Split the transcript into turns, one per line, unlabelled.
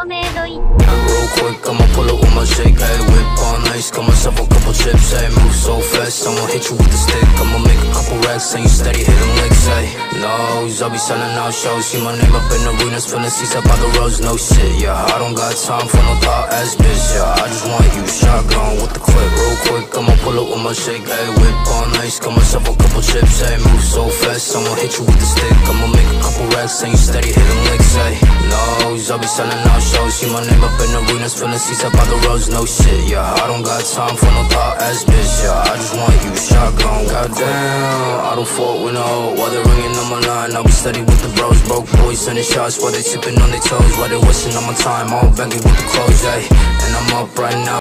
コメイドイ
Real quick, I'ma pull up with my shake, ayy. Whip on ice, got myself a couple chips, ayy. Move so fast, I'ma hit you with the stick. I'ma make a couple racks, and you steady hitting licks, ayy. Nose, I'll be selling out shows. See my name up in arenas, filling seats up by the roads, no shit, yeah. I don't got time for no thought ass bitch, yeah. I just want you shotgun with the clip. Real quick, I'ma pull up with my shake, ayy. Whip on ice, got myself a couple chips, ayy. Move so fast, I'ma hit you with the stick. I'ma make a couple racks, and you steady hitting licks, ayy. Nose, I'll be selling out shows. See my name up in arenas, filling seats up by the roads, no shit, yeah. I don't got time for no thought ass bitch, yeah. I just want you shotgun. Goddamn, I don't fault with no. While they're ringing on my line, I'll be steady with the bros. Broke boys sending shots while they tipping on their toes. While they wasting on my time, all baggy with the clothes, ayy. And I'm up right now.